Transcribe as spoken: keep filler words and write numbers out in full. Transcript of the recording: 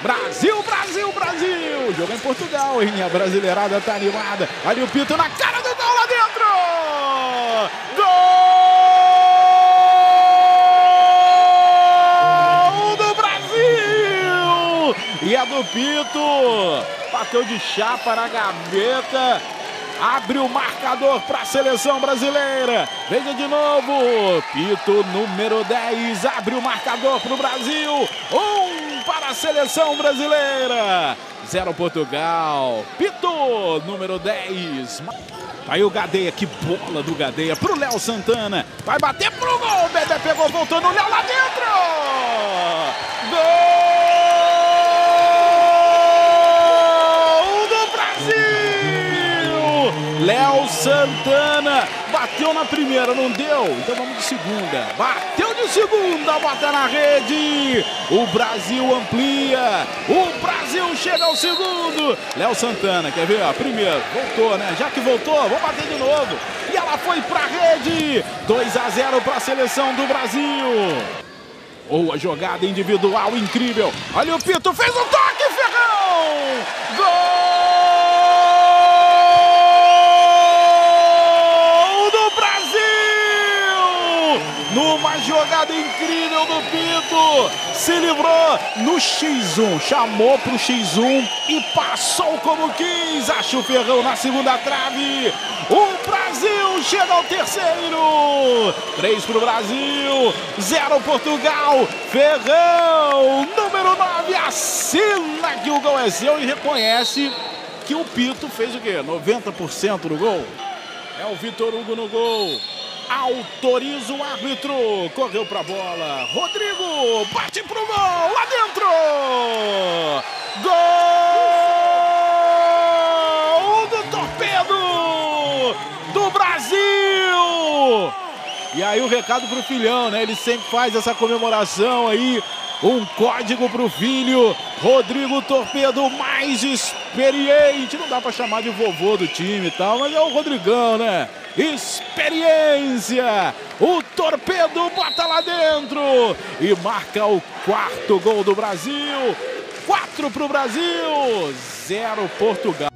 Brasil, Brasil, Brasil. Jogo em Portugal, hein? A brasileirada tá animada. Ali o Pito na cara do gol lá dentro. Gol do Brasil. E a do Pito. Bateu de chapa na gaveta. Abre o marcador para a seleção brasileira. Veja de novo. Pito, número dez. Abre o marcador para o Brasil. Um para a seleção brasileira. Zero Portugal. Pito, número dez. Aí o Gadeia. Que bola do Gadeia para o Léo Santana. Vai bater pro gol. O Bebê pegou, voltou no Léo lá dentro. Gol! Léo Santana bateu na primeira, não deu? Então vamos de segunda. Bateu de segunda, bota na rede. O Brasil amplia. O Brasil chega ao segundo. Léo Santana, quer ver? Primeiro, voltou, né? Já que voltou, vamos bater de novo. E ela foi pra rede. dois a zero para a seleção do Brasil. Boa jogada individual, incrível. Olha o Pito, fez o toque, Ferrão! Gol! Numa jogada incrível do Pito, se livrou no xis um, chamou pro xis um e passou como quis. Acha o Ferrão na segunda trave. O Brasil chega ao terceiro. Três pro Brasil, zero Portugal. Ferrão, número nove, assina que o gol é seu e reconhece que o Pito fez o quê? noventa por cento do gol. É o Vitor Hugo no gol. Autoriza o árbitro. Correu pra bola. Rodrigo bate pro gol. Lá dentro. Gol do Torpedo do Brasil. E aí o recado pro filhão, né? Ele sempre faz essa comemoração aí. Um código pro filho. Rodrigo Torpedo, mais experiente. Não dá pra chamar de vovô do time e tal, mas é o Rodrigão, né? Experiência. O Torpedo bota lá dentro e marca o quarto gol do Brasil. Quatro pro Brasil, zero Portugal.